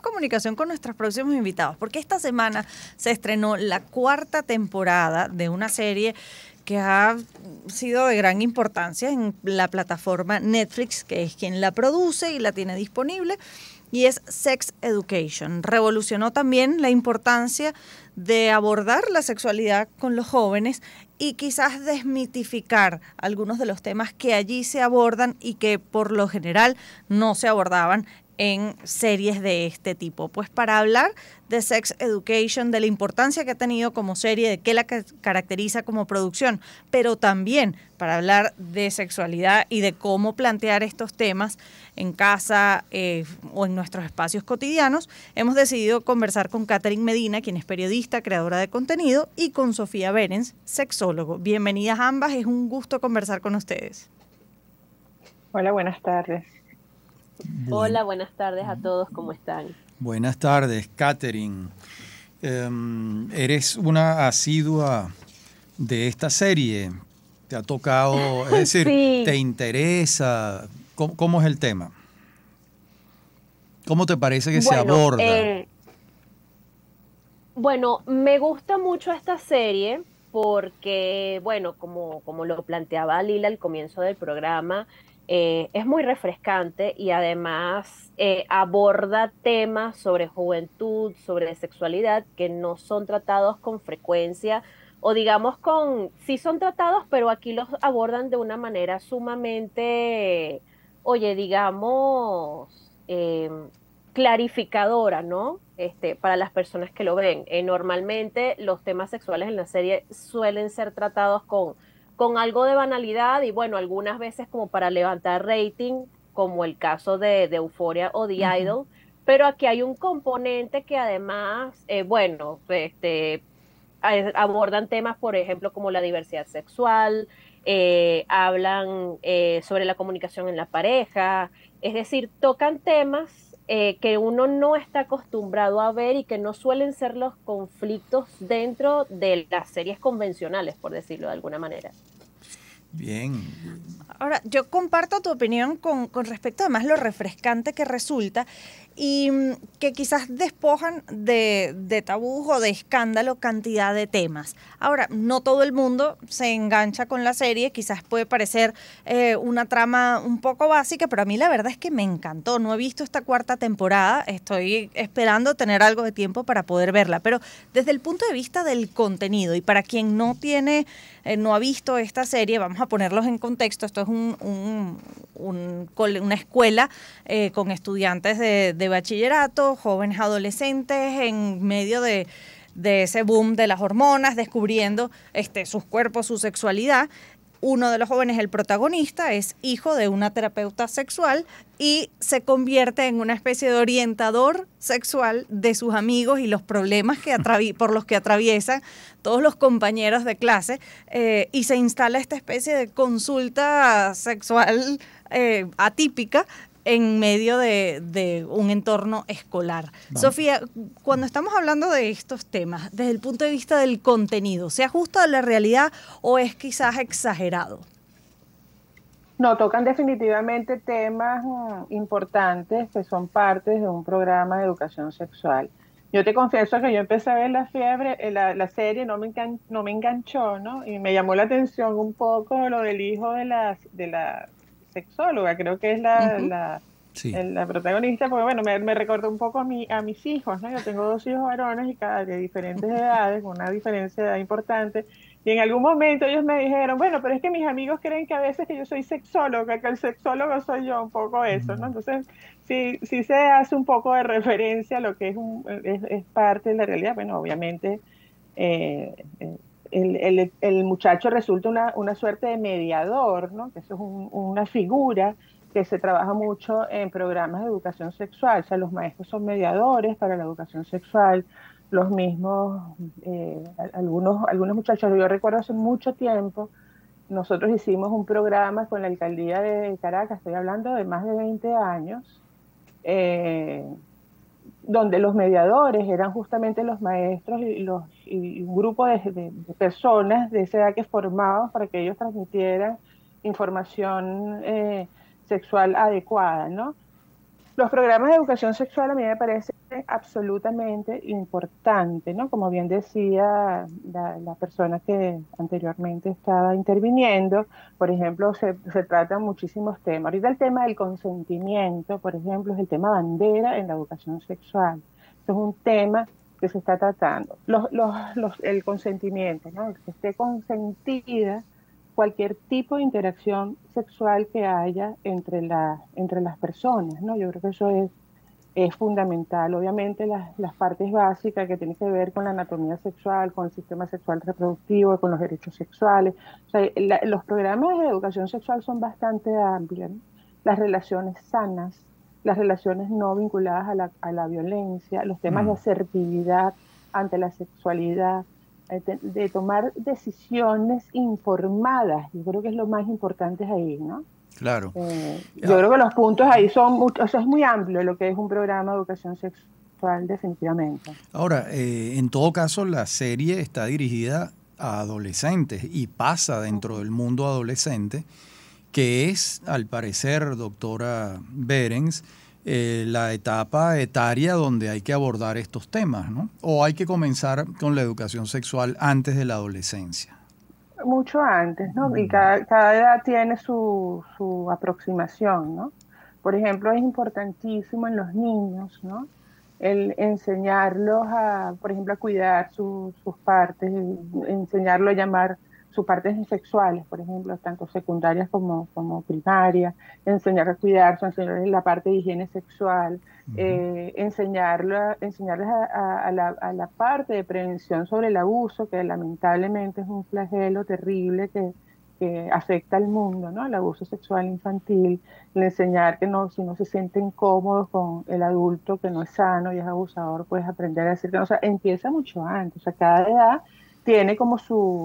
comunicación con nuestros próximos invitados, porque esta semana se estrenó la cuarta temporada de una serie que ha sido de gran importancia en la plataforma Netflix, que es quien la produce y la tiene disponible, y es Sex Education. Revolucionó también la importancia de abordar la sexualidad con los jóvenes y quizás desmitificar algunos de los temas que allí se abordan y que por lo general no se abordaban en series de este tipo. Pues para hablar de Sex Education, de la importancia que ha tenido como serie, de qué la caracteriza como producción, pero también para hablar de sexualidad y de cómo plantear estos temas en casa o en nuestros espacios cotidianos, hemos decidido conversar con Katherine Medina, quien es periodista, creadora de contenido, y con Sofía Berens, sexólogo. Bienvenidas ambas, es un gusto conversar con ustedes. Hola, buenas tardes. Hola, buenas tardes a todos, ¿cómo están? Buenas tardes, Katherine. Eres una asidua de esta serie. ¿Te ha tocado, es decir, Sí. te interesa? ¿Cómo es el tema? ¿Cómo te parece que se aborda? Bueno, me gusta mucho esta serie porque, bueno, como lo planteaba Lila al comienzo del programa, es muy refrescante y además aborda temas sobre juventud, sobre sexualidad que no son tratados con frecuencia o digamos sí son tratados, pero aquí los abordan de una manera sumamente, oye, digamos, clarificadora, ¿no? Para las personas que lo ven. Normalmente los temas sexuales en la serie suelen ser tratados con algo de banalidad y bueno, algunas veces como para levantar rating, como el caso de Euphoria o The Idol, pero aquí hay un componente que además, bueno, abordan temas, por ejemplo, como la diversidad sexual, hablan sobre la comunicación en la pareja, es decir, tocan temas que uno no está acostumbrado a ver y que no suelen ser los conflictos dentro de las series convencionales, por decirlo de alguna manera. Bien. Ahora, yo comparto tu opinión con respecto además lo refrescante que resulta y que quizás despojan de tabús o de escándalo cantidad de temas. Ahora, no todo el mundo se engancha con la serie, quizás puede parecer una trama un poco básica, pero a mí la verdad es que me encantó. No he visto esta cuarta temporada, estoy esperando tener algo de tiempo para poder verla, pero desde el punto de vista del contenido y para quien no tiene, no ha visto esta serie, vamos a ponerlos en contexto, esto es una escuela con estudiantes de bachillerato, jóvenes adolescentes en medio de ese boom de las hormonas, descubriendo sus cuerpos, su sexualidad. Uno de los jóvenes, el protagonista, es hijo de una terapeuta sexual y se convierte en una especie de orientador sexual de sus amigos y los problemas por los que atraviesan todos los compañeros de clase, y se instala esta especie de consulta sexual atípica en medio de un entorno escolar. Vamos. Sofía, cuando estamos hablando de estos temas, desde el punto de vista del contenido, ¿se ajusta a la realidad o es quizás exagerado? No, tocan definitivamente temas importantes que son partes de un programa de educación sexual. Yo te confieso que yo empecé a ver la serie, no me enganchó, ¿no? Y me llamó la atención un poco lo del hijo de la sexóloga, creo que es Sí. la protagonista, porque bueno, me recordó un poco a mis hijos, ¿no? Yo tengo dos hijos varones y cada de diferentes edades, con una diferencia de edad importante. Y en algún momento ellos me dijeron, bueno, pero es que mis amigos creen que a veces que yo soy sexóloga, que el sexólogo soy yo, un poco eso, ¿no? Entonces, sí se hace un poco de referencia a lo que es parte de la realidad. Bueno, obviamente, eh, eh, el muchacho resulta una suerte de mediador, ¿no? Que eso es una figura que se trabaja mucho en programas de educación sexual. O sea, los maestros son mediadores para la educación sexual, los mismos, algunos muchachos. Yo recuerdo hace mucho tiempo, nosotros hicimos un programa con la alcaldía de Caracas, estoy hablando de más de 20 años, eh, donde los mediadores eran justamente los maestros y un grupo de personas de esa edad que formaban para que ellos transmitieran información sexual adecuada, ¿no? Los programas de educación sexual a mí me parece absolutamente importante, ¿no? Como bien decía la persona que anteriormente estaba interviniendo, por ejemplo, se tratan muchísimos temas. Ahorita el tema del consentimiento, por ejemplo, es el tema bandera en la educación sexual. Esto es un tema que se está tratando. El consentimiento, ¿no? Que esté consentida cualquier tipo de interacción sexual que haya entre las personas, ¿no? Yo creo que eso es fundamental. Obviamente las partes básicas que tienen que ver con la anatomía sexual, con el sistema sexual reproductivo, con los derechos sexuales. O sea, los programas de educación sexual son bastante amplios, ¿no? Las relaciones sanas, las relaciones no vinculadas a la violencia, los temas de Mm, asertividad ante la sexualidad, de tomar decisiones informadas. Yo creo que es lo más importante ahí, ¿no? claro. Yo creo que los puntos ahí son, o sea, es muy amplio lo que es un programa de educación sexual, definitivamente. Ahora, en todo caso, la serie está dirigida a adolescentes y pasa dentro del mundo adolescente, que es, al parecer, doctora Berens, la etapa etaria donde hay que abordar estos temas, ¿no? O hay que comenzar con la educación sexual antes de la adolescencia. Mucho antes, ¿no? Y Mm, cada edad tiene su aproximación, ¿no? Por ejemplo, es importantísimo en los niños, ¿no? El enseñarlos a, por ejemplo, a cuidar sus partes, enseñarlo a llamar sus partes sexuales, por ejemplo, tanto secundarias como primarias, enseñar a cuidarse, enseñarles la parte de higiene sexual, ujú. enseñarles a la parte de prevención sobre el abuso, que lamentablemente es un flagelo terrible que afecta al mundo, ¿no? El abuso sexual infantil, el enseñar que no, si no se sienten cómodos con el adulto que no es sano y es abusador, puedes aprender a decir que no. O sea, empieza mucho antes, o sea, cada edad tiene como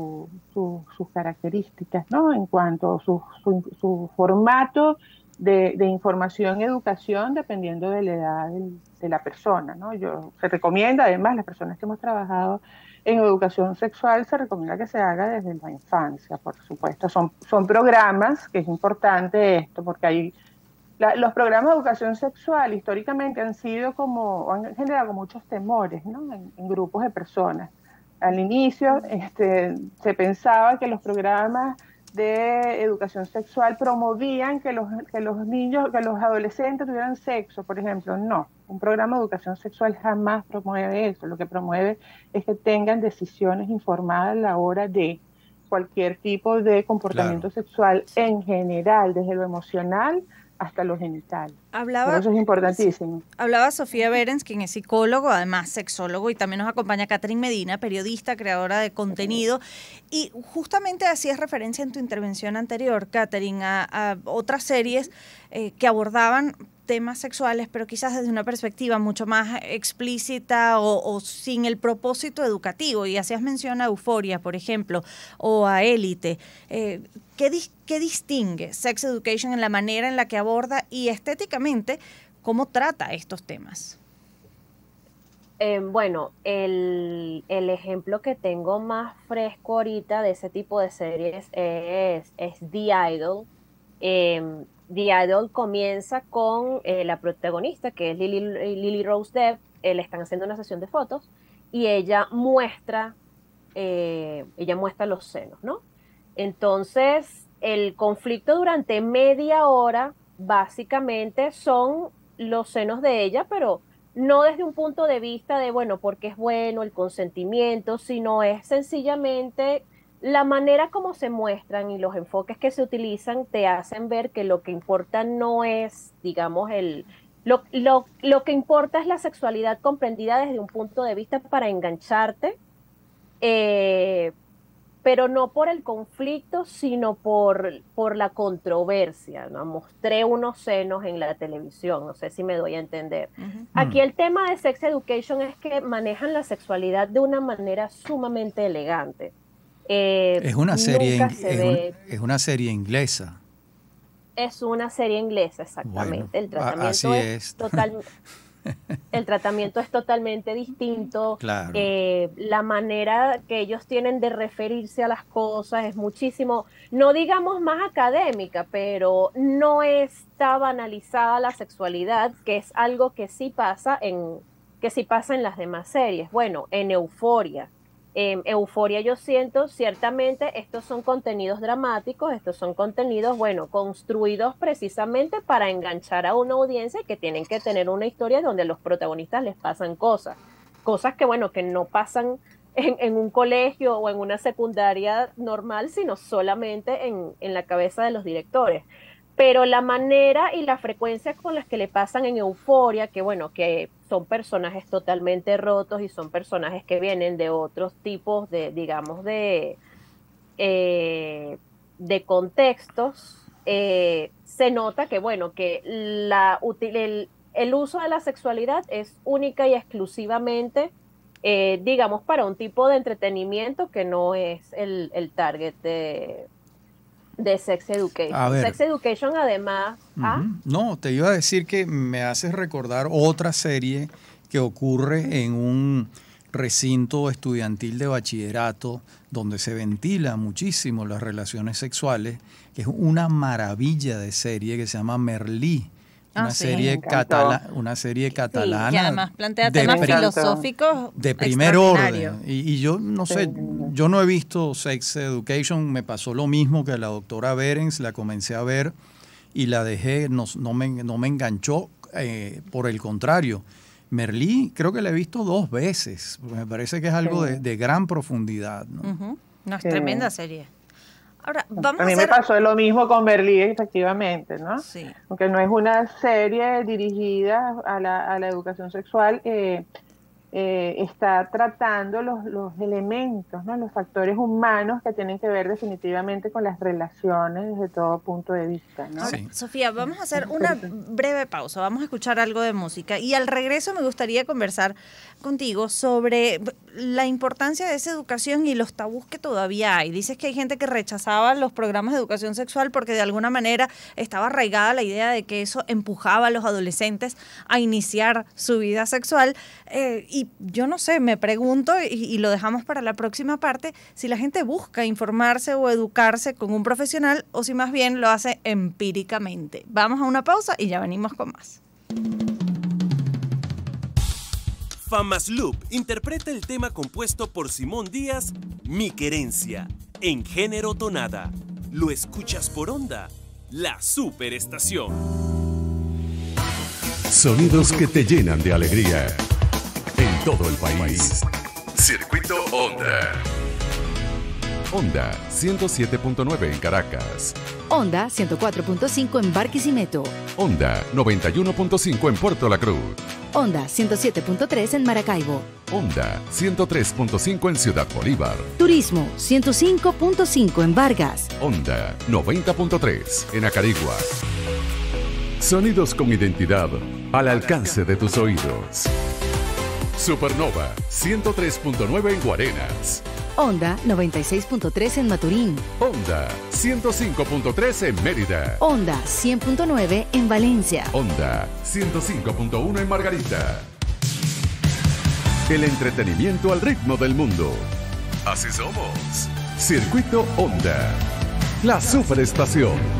sus características, ¿no? En cuanto a su formato de información y educación dependiendo de la edad de la persona, ¿no? Se recomienda, además, las personas que hemos trabajado en educación sexual, se recomienda que se haga desde la infancia, por supuesto. Son programas, que es importante esto, porque los programas de educación sexual históricamente han generado muchos temores, ¿no? En grupos de personas. Al inicio, se pensaba que los programas de educación sexual promovían que los niños, que los adolescentes tuvieran sexo, por ejemplo. No, un programa de educación sexual jamás promueve eso. Lo que promueve es que tengan decisiones informadas a la hora de cualquier tipo de Claro. comportamiento sexual Sí. en general, desde lo emocional hasta lo genital. Creo que Hablaba, eso es sí, importantísimo. hablaba Sofía Berens, quien es psicólogo, además sexólogo, y también nos acompaña Catherine Medina, periodista, creadora de contenido. Y justamente hacías referencia en tu intervención anterior, Catherine, a otras series que abordaban temas sexuales, pero quizás desde una perspectiva mucho más explícita o sin el propósito educativo. Y hacías mención a Euphoria, por ejemplo, o a Élite. ¿Qué distingue Sex Education en la manera en la que aborda y estéticamente cómo trata estos temas? Bueno, el ejemplo que tengo más fresco ahorita de ese tipo de series es The Idol. The Idol comienza con la protagonista, que es Lily Rose Depp. Le están haciendo una sesión de fotos y ella muestra los senos, ¿no? Entonces, el conflicto durante media hora básicamente son los senos de ella, pero no desde un punto de vista de, bueno, porque es bueno el consentimiento, sino es sencillamente la manera como se muestran y los enfoques que se utilizan te hacen ver que lo que importa no es, digamos, lo que importa es la sexualidad comprendida desde un punto de vista para engancharte, eh, pero no por el conflicto, sino por la controversia, ¿no? Mostré unos senos en la televisión, no sé si me doy a entender. Ujú. Aquí el tema de Sex Education es que manejan la sexualidad de una manera sumamente elegante. Es una serie, Nunca se ve, es una serie inglesa. es una serie inglesa Bueno, exactamente, el así tratamiento es es. total, El tratamiento es totalmente distinto. Claro. La manera que ellos tienen de referirse a las cosas es muchísimo, no digamos más académica, pero no está banalizada la sexualidad, que es algo que sí pasa en las demás series. Bueno, en Euphoria. Euforia yo siento, ciertamente, estos son contenidos dramáticos, estos son contenidos, bueno, construidos precisamente para enganchar a una audiencia que tienen que tener una historia donde a los protagonistas les pasan cosas que, bueno, que no pasan en un colegio o en una secundaria normal, sino solamente en la cabeza de los directores. Pero la manera y la frecuencia con las que le pasan en Euforia, que bueno, que son personajes totalmente rotos y son personajes que vienen de otros tipos de, digamos, de contextos, se nota que bueno, que el uso de la sexualidad es única y exclusivamente, digamos, para un tipo de entretenimiento que no es el target de Sex Education. Sex Education además... No, te iba a decir que me haces recordar otra serie que ocurre en un recinto estudiantil de bachillerato donde se ventila muchísimo las relaciones sexuales, que es una maravilla de serie que se llama Merlí. Una serie catalana. Sí, que además plantea temas filosóficos de primer orden. Y yo no sé, yo no he visto Sex Education, me pasó lo mismo que a la doctora Behrens, la comencé a ver y la dejé, no me enganchó, por el contrario. Merlí creo que la he visto 2 veces, porque me parece que es algo de gran profundidad, ¿no? No, es tremenda serie. Ahora, a mí me pasó lo mismo con Merlí, efectivamente, ¿no? Sí. Aunque no es una serie dirigida a la educación sexual, está tratando los elementos, ¿no? Los factores humanos que tienen que ver definitivamente con las relaciones desde todo punto de vista, ¿no? Ahora, Sofía, vamos a hacer una breve pausa, vamos a escuchar algo de música y al regreso me gustaría conversar contigo sobre la importancia de esa educación y los tabús que todavía hay. Dices que hay gente que rechazaba los programas de educación sexual porque de alguna manera estaba arraigada la idea de que eso empujaba a los adolescentes a iniciar su vida sexual, y yo no sé, me pregunto, y lo dejamos para la próxima parte, si la gente busca informarse o educarse con un profesional o si más bien lo hace empíricamente. Vamos a una pausa y ya venimos con más. Famasloop interpreta el tema compuesto por Simón Díaz, Mi Querencia, en género tonada. Lo escuchas por Onda, la superestación. Sonidos que te llenan de alegría. En todo el país. Circuito Onda. Onda 107.9 en Caracas. Onda 104.5 en Barquisimeto. Onda 91.5 en Puerto La Cruz. Onda 107.3 en Maracaibo. Onda 103.5 en Ciudad Bolívar. Turismo 105.5 en Vargas. Onda 90.3 en Acarigua. Sonidos con identidad al alcance de tus oídos. Supernova 103.9 en Guarenas. Onda 96.3 en Maturín. Onda 105.3 en Mérida. Onda 100.9 en Valencia. Onda 105.1 en Margarita. El entretenimiento al ritmo del mundo. Así somos. Circuito Onda. La superestación.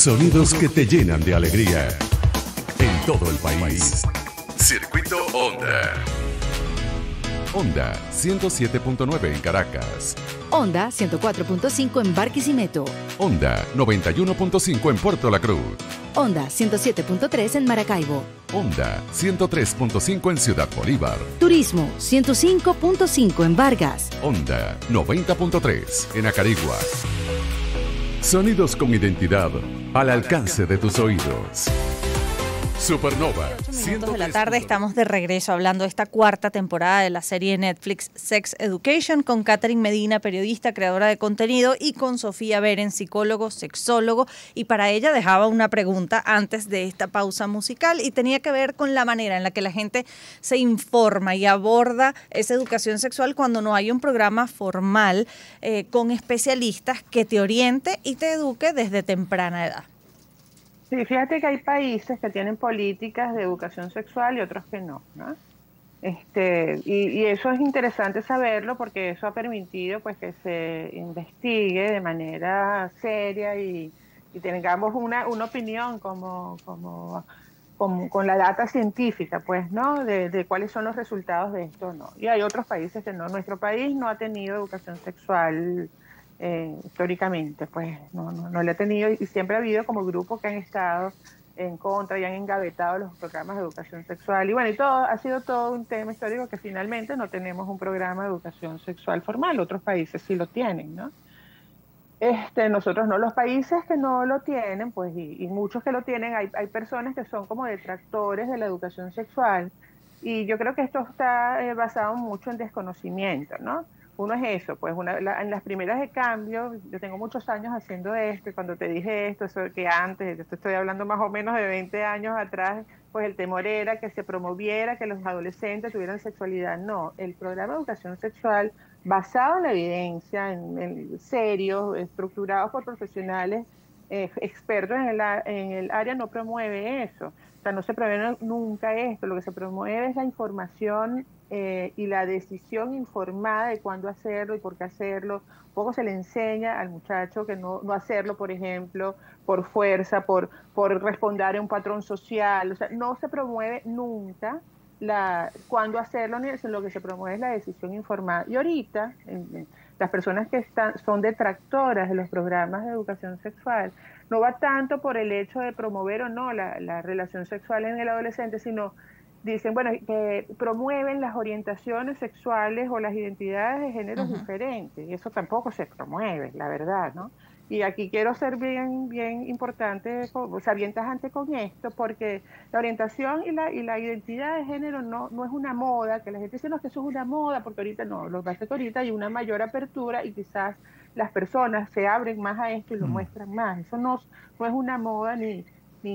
Sonidos que te llenan de alegría. En todo el país. Circuito Onda. Onda 107.9 en Caracas. Onda 104.5 en Barquisimeto. Onda 91.5 en Puerto La Cruz. Onda 107.3 en Maracaibo. Onda 103.5 en Ciudad Bolívar. Turismo 105.5 en Vargas. Onda 90.3 en Acarigua. Sonidos con identidad al alcance de tus oídos. Supernova. 8 minutos de la tarde, estamos de regreso hablando de esta cuarta temporada de la serie Netflix Sex Education con Catherine Medina, periodista, creadora de contenido, y con Sofía Berens, psicólogo, sexólogo. Y para ella dejaba una pregunta antes de esta pausa musical y tenía que ver con la manera en la que la gente se informa y aborda esa educación sexual cuando no hay un programa formal con especialistas que te oriente y te eduque desde temprana edad. Sí, fíjate que hay países que tienen políticas de educación sexual y otros que no, ¿no? Y eso es interesante saberlo porque eso ha permitido pues que se investigue de manera seria y tengamos una opinión con la data científica, pues, ¿no? De cuáles son los resultados de esto o no. Y hay otros países que no. Nuestro país no ha tenido educación sexual históricamente, pues no le ha tenido, y siempre ha habido como grupos que han estado en contra y han engavetado los programas de educación sexual, y bueno, y todo ha sido todo un tema histórico que finalmente no tenemos un programa de educación sexual formal. Otros países sí lo tienen, ¿no? Nosotros no. Los países que no lo tienen, pues, y muchos que lo tienen, hay personas que son como detractores de la educación sexual, y yo creo que esto está basado mucho en desconocimiento, ¿no? Uno es eso, pues en las primeras de cambio, yo tengo muchos años haciendo esto, y cuando te dije esto, eso que antes, yo te estoy hablando más o menos de 20 años atrás, pues el temor era que se promoviera que los adolescentes tuvieran sexualidad. No, el programa de educación sexual basado en la evidencia, en serios, estructurados por profesionales expertos en el área, no promueve eso. O sea, no se promueve nunca esto. Lo que se promueve es la información y la decisión informada de cuándo hacerlo y por qué hacerlo. Poco se le enseña al muchacho que no hacerlo, por ejemplo, por fuerza, por responder a un patrón social. O sea, no se promueve nunca cuándo hacerlo, ni eso. Lo que se promueve es la decisión informada. Y ahorita, las personas que son detractoras de los programas de educación sexual, no va tanto por el hecho de promover o no la relación sexual en el adolescente, sino dicen, bueno, que promueven las orientaciones sexuales o las identidades de géneros diferentes, y eso tampoco se promueve, la verdad, ¿no? Y aquí quiero ser bien importante, o sea, bien tajante con esto, porque la orientación y la identidad de género no es una moda, que la gente dice, no, que eso es una moda, porque ahorita no, lo que pasa es que ahorita hay una mayor apertura y quizás las personas se abren más a esto y lo muestran más. Eso no es una moda ni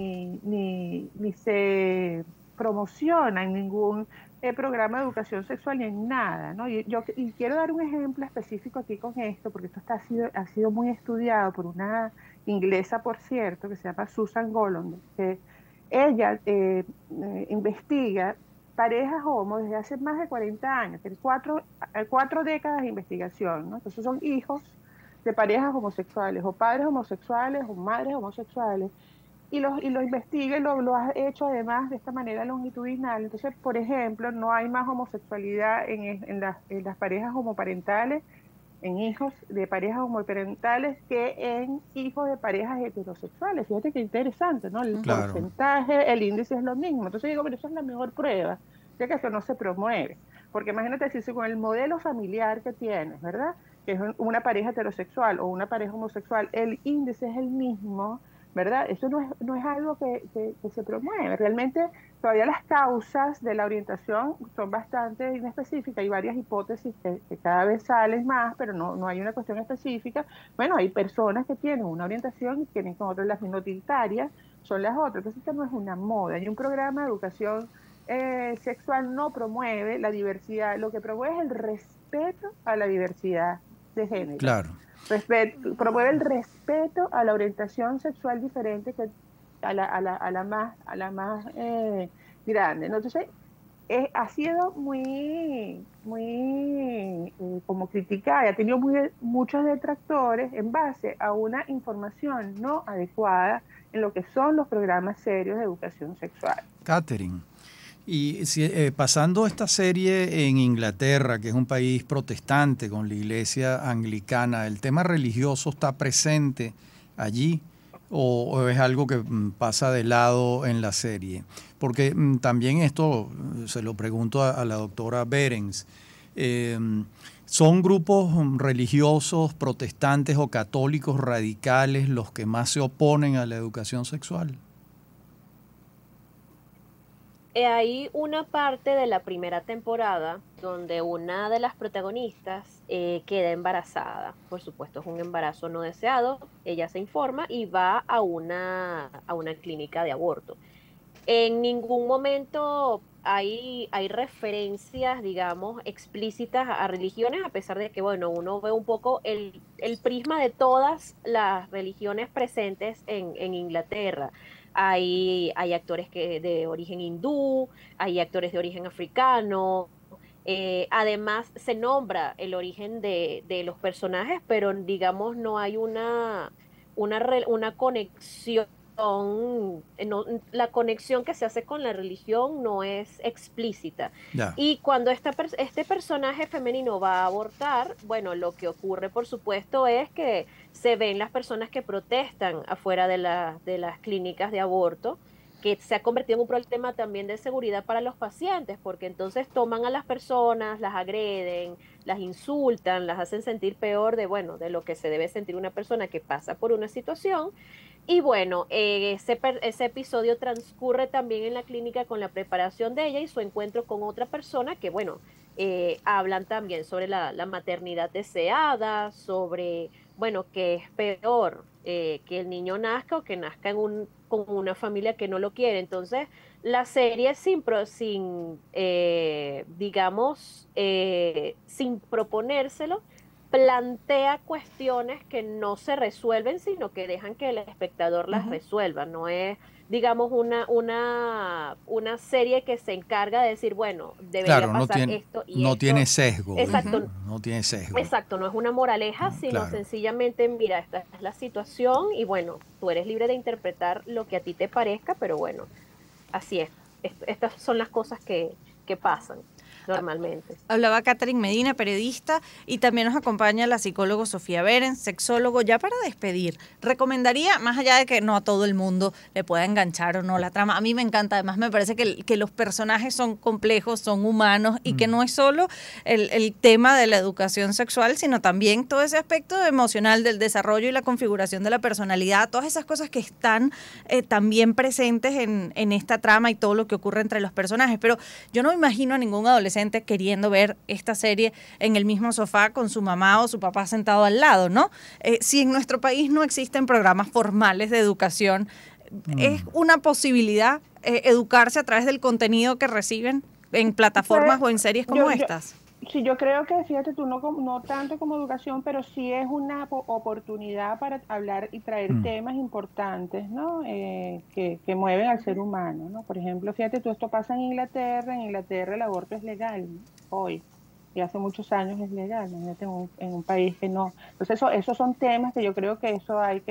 se promociona en ningún programa de educación sexual ni en nada, ¿no? Y quiero dar un ejemplo específico aquí con esto, porque esto ha sido muy estudiado por una inglesa, por cierto, que se llama Susan Golomb, que ella investiga parejas homo desde hace más de 40 años, tiene cuatro décadas de investigación, ¿no? Entonces son hijos de parejas homosexuales, o padres homosexuales, o madres homosexuales, y lo investiga y lo ha hecho además de esta manera longitudinal. Entonces, por ejemplo, no hay más homosexualidad en las parejas homoparentales, en hijos de parejas homoparentales, que en hijos de parejas heterosexuales. Fíjate qué interesante, ¿no? El porcentaje, el índice es lo mismo. Entonces digo, pero eso es la mejor prueba de que eso no se promueve. Porque imagínate si con el modelo familiar que tienes, ¿verdad? Que es una pareja heterosexual o una pareja homosexual, el índice es el mismo, ¿verdad? Eso no es algo que se promueve. Realmente todavía las causas de la orientación son bastante inespecíficas. Hay varias hipótesis que cada vez salen más, pero no hay una cuestión específica. Bueno, hay personas que tienen una orientación y tienen con otras, las minoritarias son las otras. Entonces esto no es una moda. Y un programa de educación sexual no promueve la diversidad. Lo que promueve es el respeto a la diversidad de género. Claro. Promueve el respeto a la orientación sexual diferente, que a la más grande, ¿no? Entonces ha sido muy como criticada, ha tenido muchos detractores en base a una información no adecuada en lo que son los programas serios de educación sexual. Catherine, y pasando esta serie en Inglaterra, que es un país protestante con la iglesia anglicana, ¿el tema religioso está presente allí o es algo que pasa de lado en la serie? Porque también esto se lo pregunto a la doctora Behrens. ¿Son grupos religiosos, protestantes o católicos radicales los que más se oponen a la educación sexual? Hay una parte de la primera temporada donde una de las protagonistas queda embarazada. Por supuesto, es un embarazo no deseado. Ella se informa y va a una clínica de aborto. En ningún momento hay referencias, digamos, explícitas a religiones, a pesar de que, bueno, uno ve un poco el prisma de todas las religiones presentes en Inglaterra. Hay actores de origen hindú, hay actores de origen africano. Además, se nombra el origen de los personajes, pero digamos no hay una conexión. La conexión que se hace con la religión no es explícita. Ya. Y cuando este personaje femenino va a abortar, bueno, lo que ocurre, por supuesto, es que se ven las personas que protestan afuera de las clínicas de aborto, que se ha convertido en un problema también de seguridad para los pacientes, porque entonces toman a las personas, las agreden, las insultan, las hacen sentir peor de lo que se debe sentir una persona que pasa por una situación. Y bueno, ese episodio transcurre también en la clínica con la preparación de ella y su encuentro con otra persona que, bueno, hablan también sobre la maternidad deseada, sobre, bueno, que es peor que el niño nazca o que nazca con una familia que no lo quiere. Entonces, la serie sin proponérselo, plantea cuestiones que no se resuelven, sino que dejan que el espectador las resuelva. No es, digamos, una serie que se encarga de decir, bueno, debería pasar esto y no esto. Tiene sesgo. Exacto. No tiene sesgo. Exacto, no es una moraleja, sino sencillamente, mira, esta es la situación y bueno, tú eres libre de interpretar lo que a ti te parezca, pero bueno, así es. Estas son las cosas que pasan normalmente. Hablaba Catherine Medina, periodista, y también nos acompaña la psicóloga Sofía Behrens, sexólogo. Ya para despedir, recomendaría, más allá de que no a todo el mundo le pueda enganchar o no la trama, a mí me encanta, además me parece que los personajes son complejos, son humanos, y que no es solo el tema de la educación sexual, sino también todo ese aspecto emocional del desarrollo y la configuración de la personalidad, todas esas cosas que están también presentes en esta trama y todo lo que ocurre entre los personajes. Pero yo no me imagino a ningún adolescente queriendo ver esta serie en el mismo sofá con su mamá o su papá sentado al lado, ¿no? Si en nuestro país no existen programas formales de educación, ¿es una posibilidad educarse a través del contenido que reciben en plataformas o en series como estas? Sí, yo creo que, fíjate tú, no tanto como educación, pero sí es una oportunidad para hablar y traer temas importantes, ¿no? Que mueven al ser humano, ¿no? Por ejemplo, fíjate tú, esto pasa en Inglaterra el aborto es legal hoy, y hace muchos años es legal, imagínate en un país que no. Entonces esos son temas que yo creo que eso hay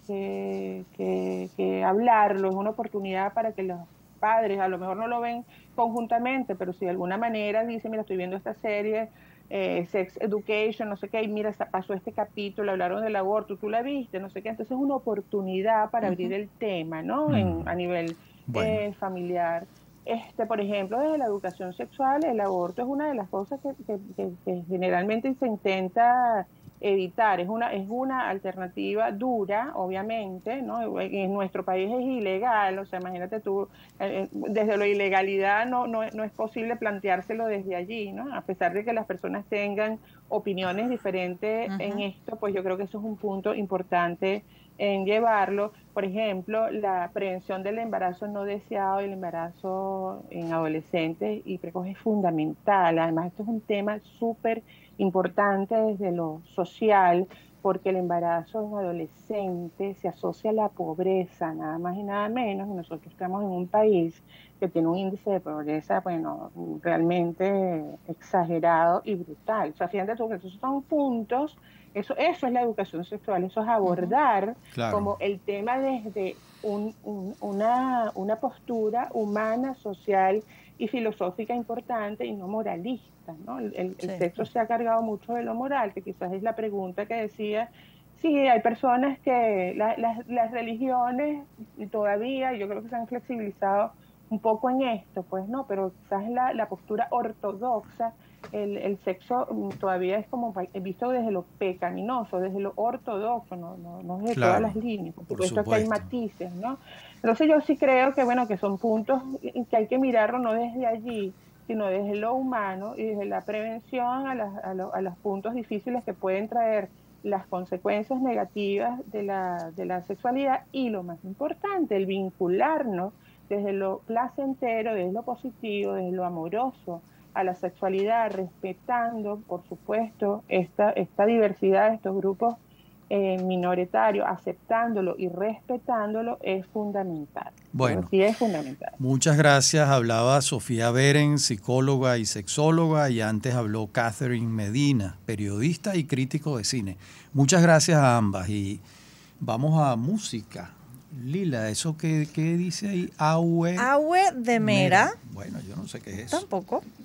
que hablarlo, es una oportunidad para que los padres a lo mejor no lo ven conjuntamente, pero si de alguna manera dicen, mira, estoy viendo esta serie, Sex Education, no sé qué, y mira, pasó este capítulo, hablaron del aborto, tú la viste, no sé qué, entonces es una oportunidad para abrir el tema, ¿no? A nivel familiar. Por ejemplo, desde la educación sexual, el aborto es una de las cosas que generalmente se intenta evitar, es una alternativa dura, obviamente, ¿no? En nuestro país es ilegal, o sea, imagínate tú, desde la ilegalidad no es posible planteárselo desde allí, ¿no? A pesar de que las personas tengan opiniones diferentes en esto, pues yo creo que eso es un punto importante en llevarlo. Por ejemplo, la prevención del embarazo no deseado y el embarazo en adolescentes y precoz es fundamental. Además, esto es un tema súper importante desde lo social, porque el embarazo en adolescentes se asocia a la pobreza, nada más y nada menos, y nosotros estamos en un país que tiene un índice de pobreza, bueno, realmente exagerado y brutal. O sea, fíjate tú que estos son puntos Eso es la educación sexual, eso es abordar Claro. como el tema desde una postura humana, social y filosófica importante y no moralista, ¿no? El Sí. sexo se ha cargado mucho de lo moral, que quizás es la pregunta que decía. Sí, hay personas que las religiones todavía, yo creo que se han flexibilizado un poco en esto, pues no, pero quizás la postura ortodoxa, el sexo todavía es como visto desde lo pecaminoso, desde lo ortodoxo, no desde Claro, todas las líneas, por por supuesto que hay supuesto. matices, ¿no? Entonces yo sí creo que, bueno, que son puntos que hay que mirarlo no desde allí, sino desde lo humano y desde la prevención a los puntos difíciles que pueden traer las consecuencias negativas de la sexualidad y lo más importante, el vincularnos desde lo placentero, desde lo positivo, desde lo amoroso a la sexualidad, respetando, por supuesto, esta diversidad de estos grupos minoritarios, aceptándolo y respetándolo es fundamental. Bueno, sí es fundamental. muchas gracias. Hablaba Sofía Berens, psicóloga y sexóloga, y antes habló Catherine Medina, periodista y crítico de cine. Muchas gracias a ambas y vamos a música. Lila, ¿eso qué dice ahí? Aue de Mera. Bueno, yo no sé qué es eso. Tampoco.